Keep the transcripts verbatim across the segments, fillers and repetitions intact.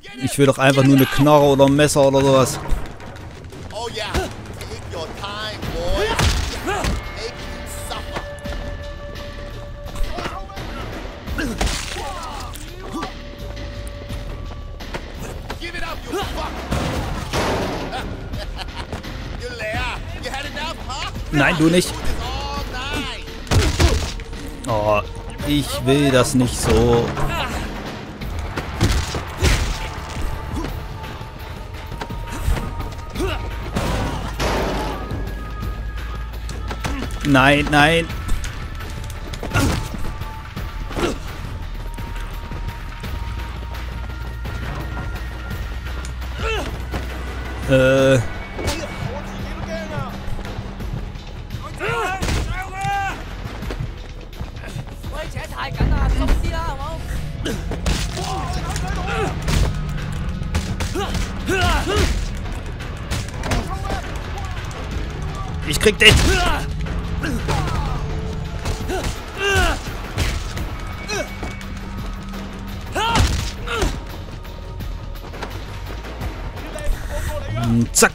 Ich will doch einfach nur eine Knarre oder ein Messer oder sowas. Oh yeah. Take your time, boy. Make it suffer. Give it up, you fuck. You leer. You had enough, huh? Nein, du nicht. Oh, ich will das nicht so. Nein, nein. Äh. Ich krieg dich. Zack.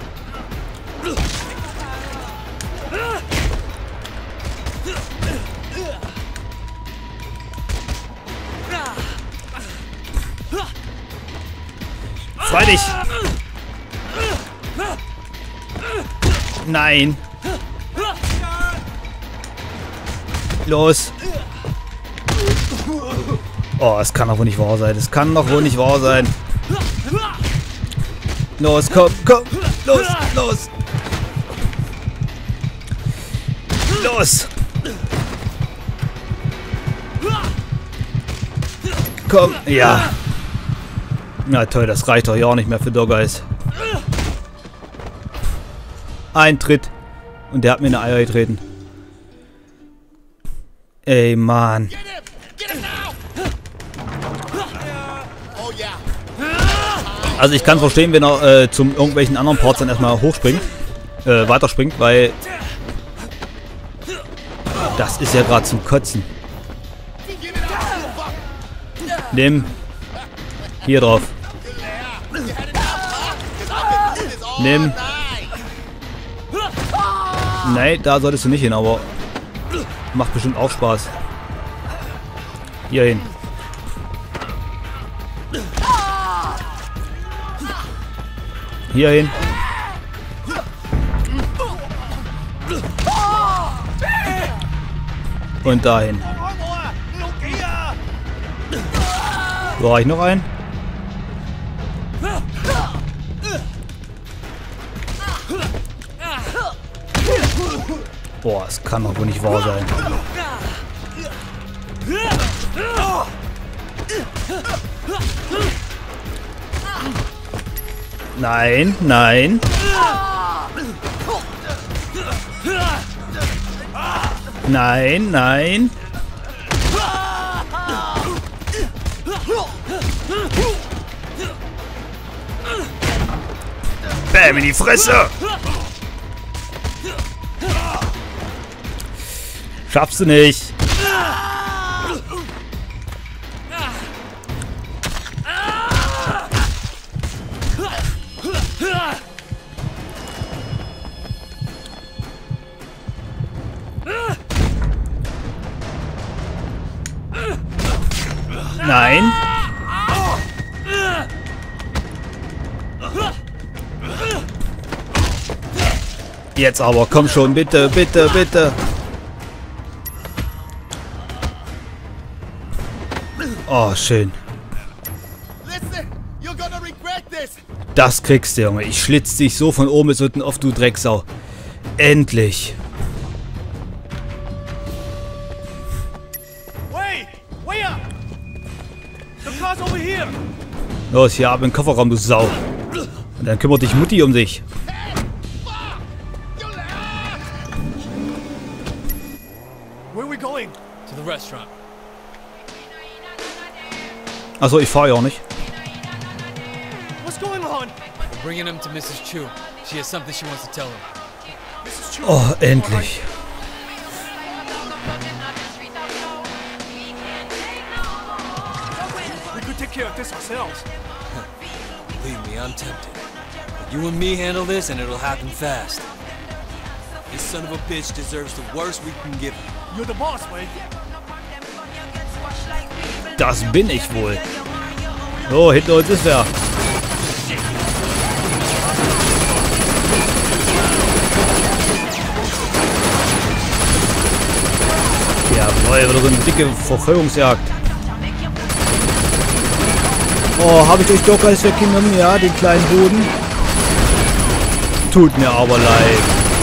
Freu dich. Nein. Los. Oh, es kann doch wohl nicht wahr sein. Es kann doch wohl nicht wahr sein. Los, komm, komm. Los, los. Los. Komm, ja. Na toll, das reicht doch ja auch nicht mehr für Dogger Eyes. Ein Tritt. Und der hat mir eine Eier getreten. Ey, Mann. Also ich kann verstehen, wenn er äh, zum irgendwelchen anderen Parts dann erstmal hochspringt. Äh, weiterspringt, weil... Das ist ja gerade zum Kotzen. Nimm. Hier drauf. Nimm. Nein, da solltest du nicht hin, aber... Macht bestimmt auch Spaß. Hier hin. Hier hin. Und dahin. So, habe ich noch einen? Boah, es kann doch wohl nicht wahr sein. Nein, nein. Nein, nein. Bäm in die Fresse. Schaffst du nicht. Nein. Jetzt aber, komm schon, bitte, bitte, bitte. Oh, schön. Das kriegst du, Junge. Ich schlitz dich so von oben bis unten auf, du Drecksau. Endlich. Los, hier ab in den Kofferraum, du Sau. Und dann kümmert dich Mutti um sich. Achso, ich fahre ja auch nicht. Oh, endlich. Take care of this ourselves. Believe me, I'm tempted. But you and me handle this and it'll happen fast. This son of a bitch deserves the worst we can give him. You're the boss, Wade. Das bin ich wohl. So, hinter uns ist wer. Jawohl, wieder so eine dicke Verfolgungsjagd. Oh, habe ich euch doch alles weggenommen? Ja, den kleinen Boden. Tut mir aber leid.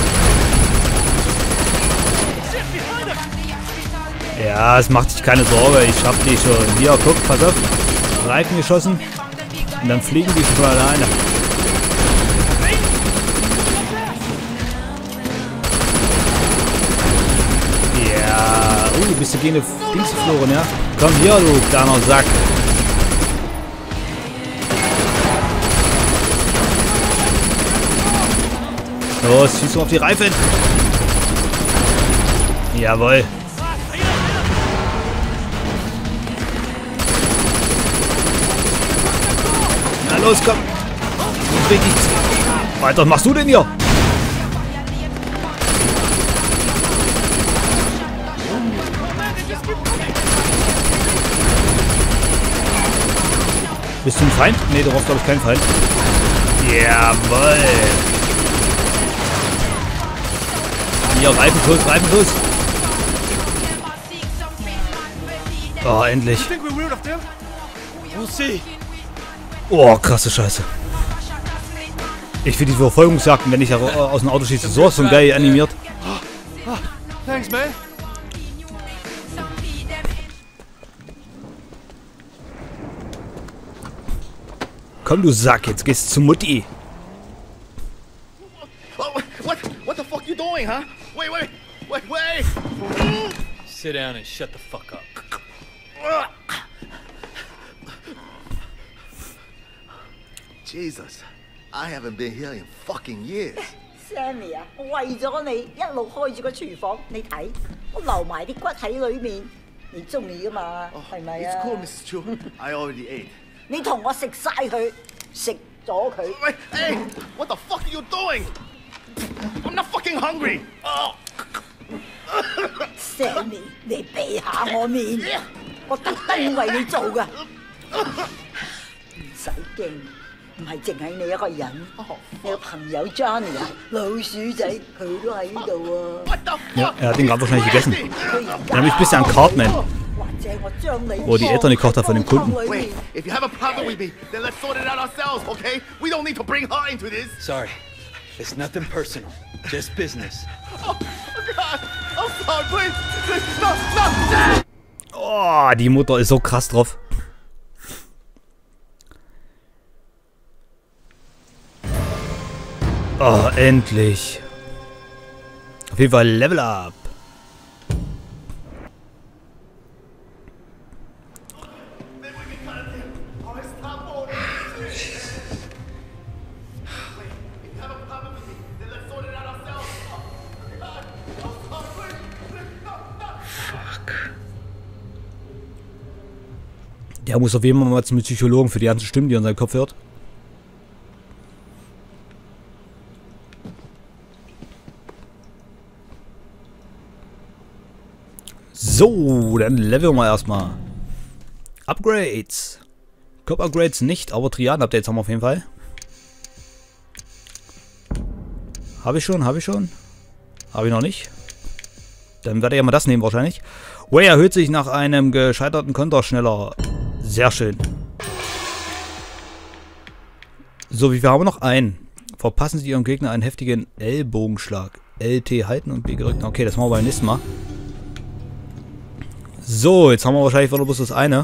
Ja, es macht sich keine Sorge. Ich schaff die schon. Hier, guck, pass auf. Reifen geschossen. Und dann fliegen die schon alleine. Ja. Oh, bist du gegen die Dings geflogen, ja? Komm hier, du kleiner Sack. Los, schieß du auf die Reifen. Jawohl. Na los, komm. Was machst du denn hier? Bist du ein Feind? Ne, du brauchst glaube ich keinen Feind. Jawohl. Hier, Reifenschuss, Reifenschuss. Oh, endlich. Oh, krasse Scheiße. Ich finde die Verfolgungsjagden, wenn ich aus dem Auto schieße, so so geil animiert. Thanks, man. Komm, du Sack, jetzt gehst du zu Mutti. Oh, what? What the fuck you doing, huh? Wait, wait, wait, wait! Sit down and shut the fuck up. Jesus, I haven't been here in fucking years. Sammy 啊，我為咗你一路開住個廚房，你睇我留埋啲骨喺裏面，你中意噶嘛？係咪啊 It's cool, Missus Chu. I already ate. 你同我食晒佢，食咗佢。 Wait, hey! What the fuck are you doing? I'm not fucking hungry! Oh! Sammy，你避下我面，我特登為你做噶，唔使驚。 唔係淨係你一個人，你個朋友 Johnny 啊，老鼠仔佢都喺度啊。 Ja, er hat den gerade wahrscheinlich gegessen. Erinnert mich ein bisschen an Cartman. Wo die Eltern gekocht hat von dem Kunden. Wait, if you have a problem with me, then let's sort it out ourselves, okay? We don't need to bring her into this. Sorry. It's nothing personal. Just business. Oh, God. I'm sorry, please. Please, no, no. Oh, die Mutter ist so krass drauf. Oh, endlich. Auf jeden Fall Level Up. Der muss auf jeden Fall mal zum Psychologen für die ganzen Stimmen, die er in seinem Kopf hört. So, dann leveln wir erstmal. Upgrades. Cop-Upgrades nicht, aber Triaden-Updates haben wir auf jeden Fall. Habe ich schon, habe ich schon. Habe ich noch nicht. Dann werde ich ja mal das nehmen wahrscheinlich. Way erhöht sich nach einem gescheiterten Konter schneller. Sehr schön. So, wie viel haben wir noch? Einen. Verpassen Sie Ihrem Gegner einen heftigen Ellbogenschlag. L T halten und B gedrückt. Okay, das machen wir beim nächsten Mal. So, jetzt haben wir wahrscheinlich wieder bloß das eine.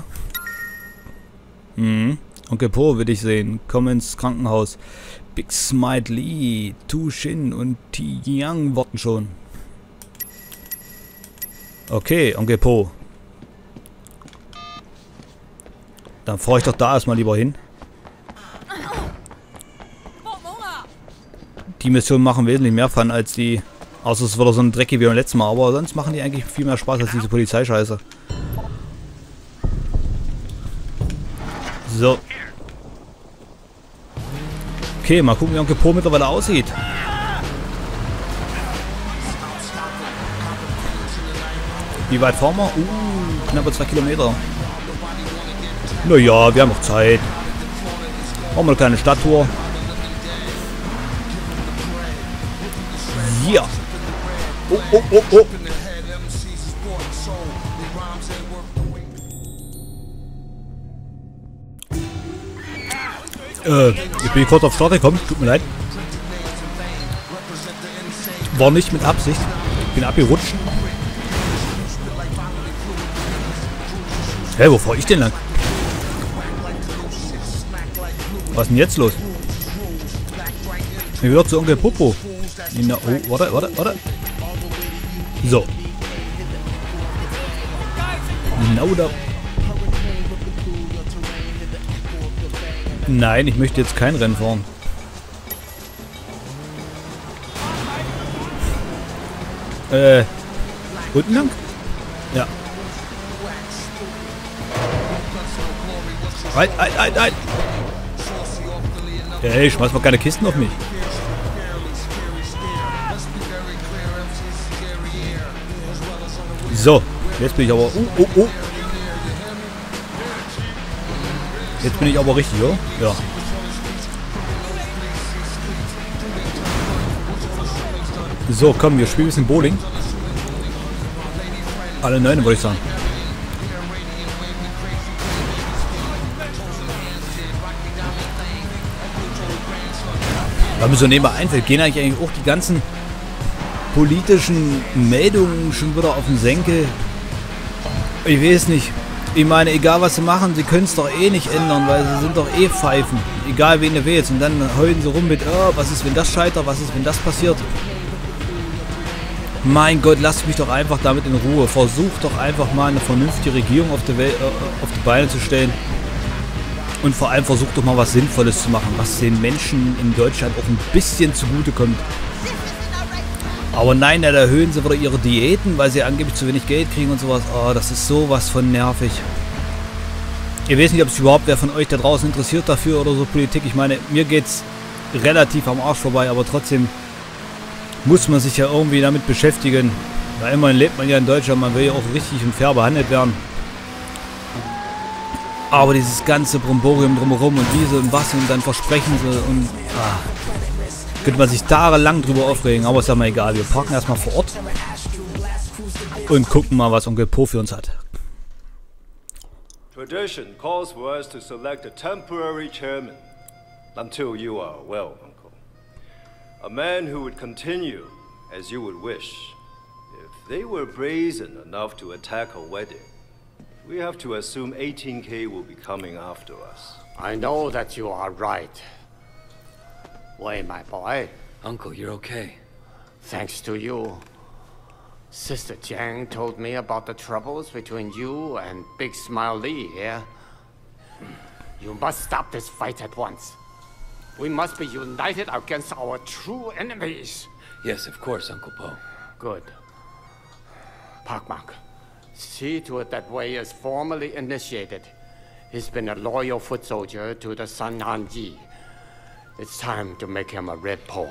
Mhm. Onkel Po will ich sehen. Komm ins Krankenhaus. Big Smite Lee, Tu Shin und Ti Yang warten schon. Okay, Onkel Po. Dann fahre ich doch da erstmal lieber hin. Die Mission machen wesentlich mehr Fun als die. Außer es wird so ein Drecki wie beim letzten Mal, aber sonst machen die eigentlich viel mehr Spaß als diese Polizeischeiße. So. Okay, mal gucken, wie Onkel Po mittlerweile aussieht. Wie weit fahren wir? Uh, knappe zwei Kilometer. Naja, wir haben noch Zeit. Machen wir eine kleine Stadttour. Ja. Oh, oh, oh, oh. Äh, ich bin kurz auf Start gekommen. Tut mir leid. War nicht mit Absicht. Bin abgerutscht. Hä, hey, wo fahr ich denn lang? Was ist denn jetzt los? Ich will doch zu Onkel Popo. Na, oh, warte, warte, warte. So. Genau da. Nein, ich möchte jetzt kein Rennen fahren. Äh. Unten lang? Ja. Nein, nein, nein, nein. Ey, schmeiß mal keine Kisten auf mich. So, jetzt bin ich aber... Oh, oh, oh. Jetzt bin ich aber richtig, oder? Ja. So, komm, wir spielen ein bisschen Bowling. Alle neun, wollte ich sagen. Was mir so nebenbei einfällt, gehen eigentlich auch die ganzen politischen Meldungen schon wieder auf den Senkel. Ich weiß nicht. Ich meine, egal was sie machen, sie können es doch eh nicht ändern, weil sie sind doch eh Pfeifen. Egal wen du wählst. Und dann heulen sie rum mit, oh, was ist, wenn das scheitert, was ist, wenn das passiert. Mein Gott, lasst mich doch einfach damit in Ruhe. Versucht doch einfach mal eine vernünftige Regierung auf die, Welt, äh, auf die Beine zu stellen. Und vor allem versucht doch mal was Sinnvolles zu machen, was den Menschen in Deutschland auch ein bisschen zugutekommt. Aber nein, da erhöhen sie wieder ihre Diäten, weil sie angeblich zu wenig Geld kriegen und sowas. Oh, das ist sowas von nervig. Ich weiß nicht, ob es überhaupt wer von euch da draußen interessiert dafür oder so Politik. Ich meine, mir geht's relativ am Arsch vorbei, aber trotzdem muss man sich ja irgendwie damit beschäftigen. Weil immerhin lebt man ja in Deutschland, man will ja auch richtig und fair behandelt werden. Aber dieses ganze Bromborium drumherum und diese und was und dann versprechen sie und... Ah, könnte man sich tagelang drüber aufregen, aber ist ja mal egal. Wir parken erstmal vor Ort und gucken mal, was Onkel Po für uns hat. Tradition calls for us to select a temporary chairman until you are well, Uncle. A man who would continue as you would wish. If they were brazen enough to attack a wedding, we have to assume eighteen K will be coming after us. I know that you are right. Wei, my boy. Uncle, you're okay. Thanks to you. Sister Jiang told me about the troubles between you and Big Smile Lee here. You must stop this fight at once. We must be united against our true enemies. Yes, of course, Uncle Po. Good. Pak Mak, see to it that Wei is formally initiated. He's been a loyal foot soldier to the Sun Han Yi. It's time to make him a red pole.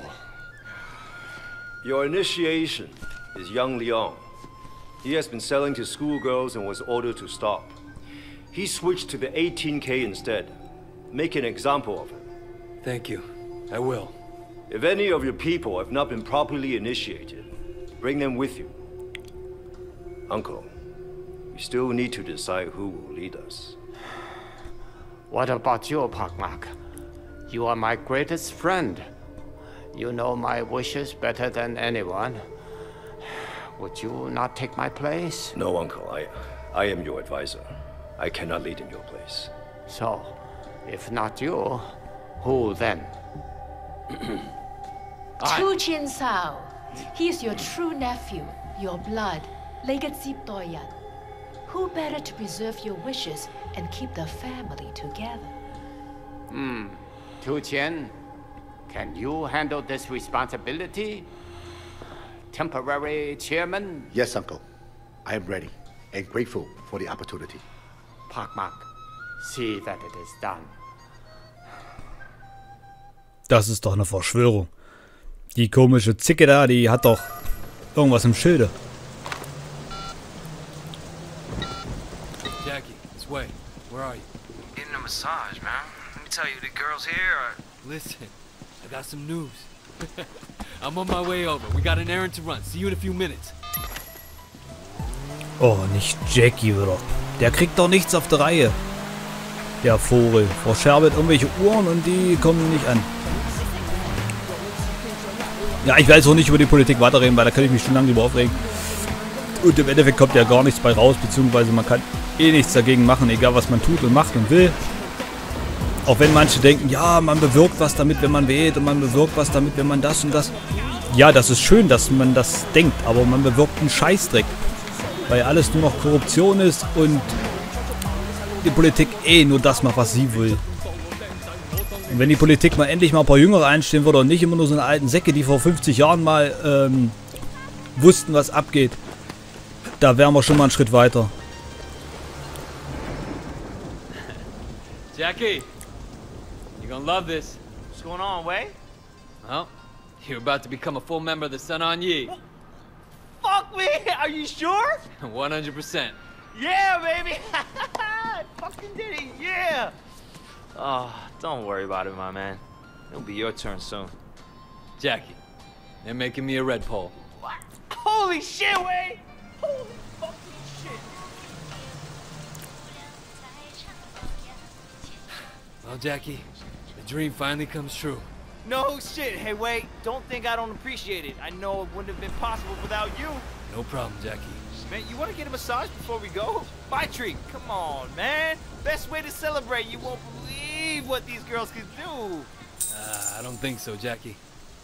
Your initiation is young Leong. He has been selling to schoolgirls and was ordered to stop. He switched to the eighteen K instead. Make an example of him. Thank you. I will. If any of your people have not been properly initiated, bring them with you. Uncle, we still need to decide who will lead us. What about you, Pak Mak? You are my greatest friend. You know my wishes better than anyone. Would you not take my place? No, Uncle. I, I am your advisor. I cannot lead in your place. So, if not you, who then? Chu Chin Sao. He is your true nephew, your blood, Legacy Doyan. Who better to preserve your wishes and keep the family together? Hmm. Tu Qian, can you handle this responsibility? Temporary chairman? Yes, Uncle. I am ready and grateful for the opportunity. Pak Mak, see that it is done. Das ist doch eine Verschwörung. Die komische Zicke da, die hat doch irgendwas im Schilde. Jackie, this way. Where are you? Getting a massage, man. Let me tell you, the girls here are... Listen, I got some news. I'm on my way over. We got an errand to run. See you in a few minutes. Oh, nicht Jackie wieder. Der kriegt doch nichts auf der Reihe. Der Vogel. Verscherbelt irgendwelche Uhren und die kommen nicht an. Ja, ich will jetzt auch nicht über die Politik weiterreden, weil da kann ich mich schon lange drüber aufregen. Und im Endeffekt kommt ja gar nichts bei raus, beziehungsweise man kann eh nichts dagegen machen, egal was man tut und macht und will. Auch wenn manche denken, ja, man bewirkt was damit, wenn man wählt und man bewirkt was damit, wenn man das und das. Ja, das ist schön, dass man das denkt, aber man bewirkt einen Scheißdreck. Weil alles nur noch Korruption ist und die Politik eh nur das macht, was sie will. Und wenn die Politik mal endlich mal ein paar Jüngere einstellen würde und nicht immer nur so eine alten Säcke, die vor fünfzig Jahren mal ähm, wussten, was abgeht, da wären wir schon mal einen Schritt weiter. Jackie, you're gonna love this. What's going on, Wei? Well, you're about to become a full member of the Sun On Yee. Fuck me! Are you sure? one hundred percent. Yeah, baby! I fucking did it, yeah! Oh, don't worry about it, my man. It'll be your turn soon. Jackie, they're making me a red pole. What? Holy shit, Wei! Holy fucking shit! Well, Jackie, the dream finally comes true. No shit. Hey, wait. Don't think I don't appreciate it. I know it wouldn't have been possible without you. No problem, Jackie. Man, you want to get a massage before we go? My treat. Come on, man. Best way to celebrate. You won't believe what these girls can do. Uh, I don't think so, Jackie.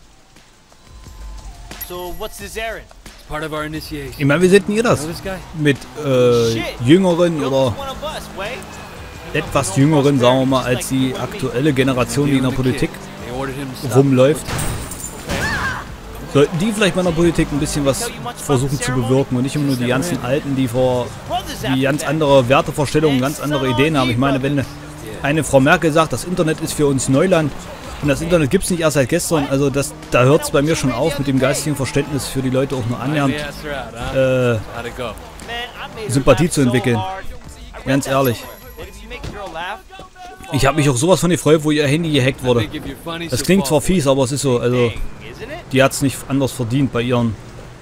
So, what's this errand? It's part of our initiation. Ich meine, wie seht ihr das? You know this guy? Mit äh, Jüngeren oder One of us, Wei. etwas Jüngeren, sagen wir mal, als die aktuelle Generation, die in der Politik rumläuft. Sollten die vielleicht mal in der Politik ein bisschen was versuchen zu bewirken und nicht immer nur die ganzen Alten, die vor die ganz andere Wertevorstellungen, ganz andere Ideen haben. Ich meine, wenn eine Frau Merkel sagt, das Internet ist für uns Neuland und das Internet gibt es nicht erst seit gestern, also das, da hört es bei mir schon auf mit dem geistigen Verständnis für die Leute auch nur annähernd äh, Sympathie zu entwickeln. Ganz ehrlich. Ich habe mich auch sowas von gefreut, wo ihr Handy gehackt wurde. Das klingt zwar fies, aber es ist so. Also, die hat es nicht anders verdient bei ihren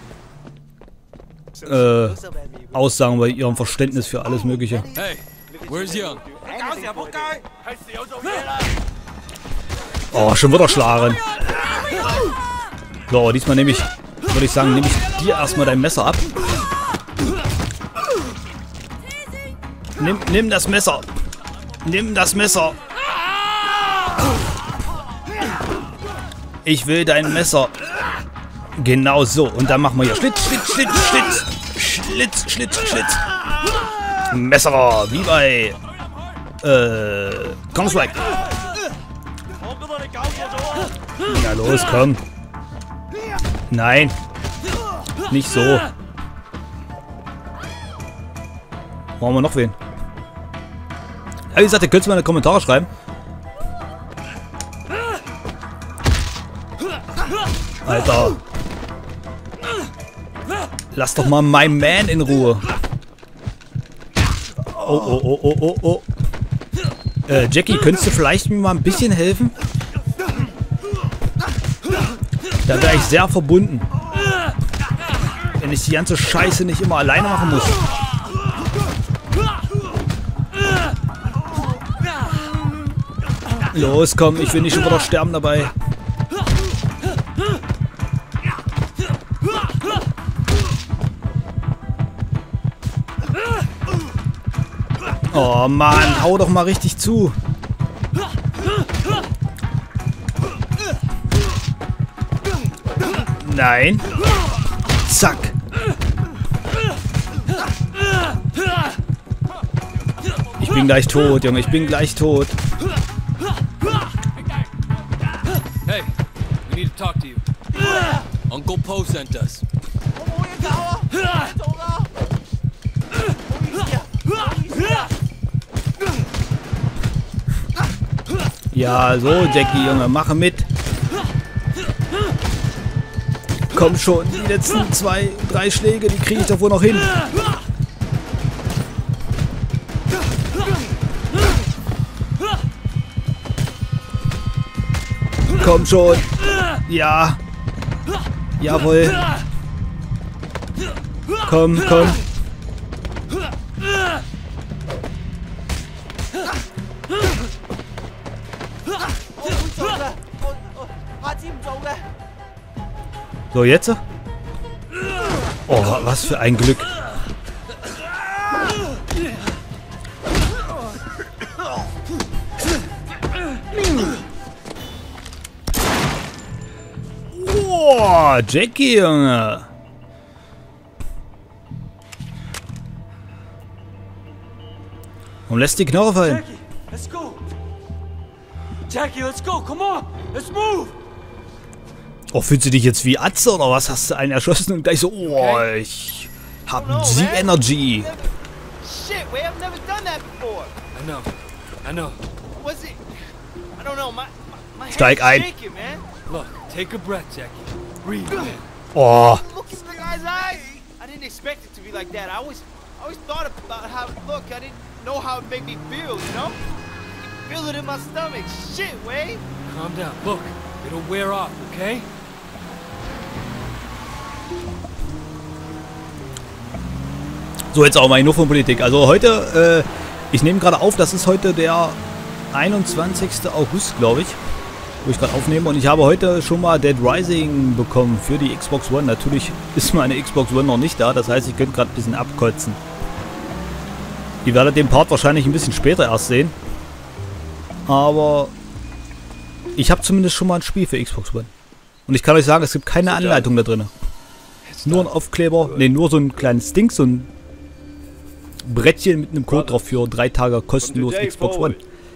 äh, Aussagen, bei ihrem Verständnis für alles Mögliche. Hey, where's Young? Oh, schon wieder schlagen. So, diesmal nehme ich, würde ich sagen, nehme ich dir erstmal dein Messer ab. Nimm, nimm das Messer. Nimm das Messer. Ich will dein Messer. Genau so. Und dann machen wir hier Schlitz, Schlitz, Schlitz, Schlitz. Schlitz, Schlitz, Schlitz. Messer. Wie bei äh, Counter-Strike. Na los, komm. Nein. Nicht so. Brauchen wir noch wen? Ja, wie gesagt, ihr könnt es mal in die Kommentare schreiben. Alter. Lass doch mal mein Man in Ruhe. Oh, oh, oh, oh, oh, oh. Äh, Jackie, könntest du vielleicht mir mal ein bisschen helfen? Da wäre ich sehr verbunden. Wenn ich die ganze Scheiße nicht immer alleine machen muss. Los, komm, ich will nicht schon wieder sterben dabei. Oh Mann, hau doch mal richtig zu. Nein. Zack. Ich bin gleich tot, Junge, ich bin gleich tot. Hey, we need to talk to you. Uncle Po sent us. Ja, so, Jackie, Junge, mache mit. Komm schon, die letzten zwei, drei Schläge, die kriege ich doch wohl noch hin. Komm schon. Ja. Jawohl. Komm, komm. So, jetzt? Oh, was für ein Glück. Oh, Jackie, Junge. Und lässt die Knochen fallen. Jackie, let's go. Jackie, let's go. Come on. Let's move. Oh, fühlst du dich jetzt wie Atze oder was? Hast du einen erschossen und gleich so, oh, ich hab sie Energy. Shit, we have never done that before. I know. I know. Was it? I don't know. My, my, my Steig ein. head's shaking, man. Look, take a breath, Jackie. Breathe, man. Oh. Look at the guy's eyes. I didn't expect it to be like that. I always, I always thought about how it looked. I didn't know how it made me feel, you know? I feel it in my stomach. Shit, Wade. Calm down. Look, it'll wear off, okay? So, jetzt auch mal nur von Politik. Also heute, äh, ich nehme gerade auf, das ist heute der einundzwanzigste August, glaube ich, wo ich gerade aufnehme. Und ich habe heute schon mal Dead Rising bekommen für die Xbox One. Natürlich ist meine Xbox One noch nicht da, das heißt, ich könnte gerade ein bisschen abkotzen. Ihr werdet den Part wahrscheinlich ein bisschen später erst sehen. Aber ich habe zumindest schon mal ein Spiel für Xbox One. Und ich kann euch sagen, es gibt keine Anleitung da drin. Nur ein Aufkleber, ne, nur so ein kleines Ding, so ein Brettchen mit einem Code drauf für drei Tage kostenlos Xbox One.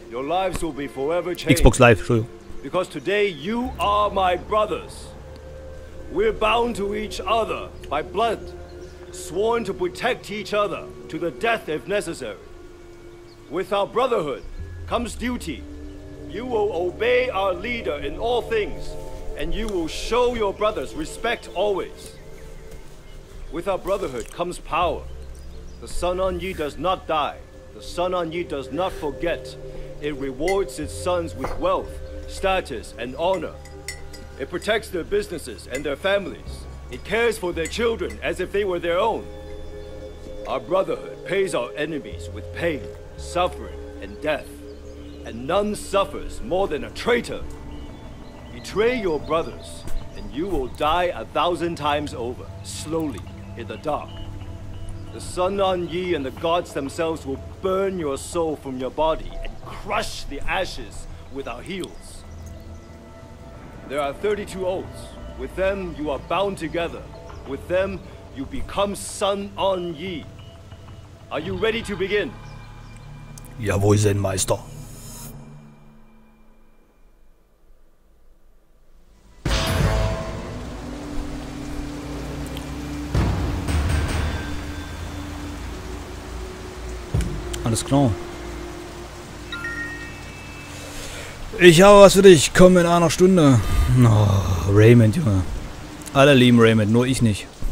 Xbox Live, Entschuldigung. Because today you are my brothers. We're bound to each other by blood, sworn to protect each other to the death if necessary. With our brotherhood comes duty. You will obey our leader in all things, and you will show your brothers respect always. With our brotherhood comes power. The Sun On Yee does not die. The Sun On Yee does not forget. It rewards its sons with wealth, status, and honor. It protects their businesses and their families. It cares for their children as if they were their own. Our brotherhood pays our enemies with pain, suffering, and death. And none suffers more than a traitor. Betray your brothers, and you will die a thousand times over, slowly, in the dark. The Sun On Yee and the gods themselves will burn your soul from your body and crush the ashes with our heels. There are thirty-two oaths. With them, you are bound together. With them, you become Sun On Yee. Are you ready to begin? Jawohl, Zen-Meister. Alles klar. Ich habe was für dich. Komm in einer Stunde. Oh, Raymond, Junge. Alle lieben Raymond, nur ich nicht.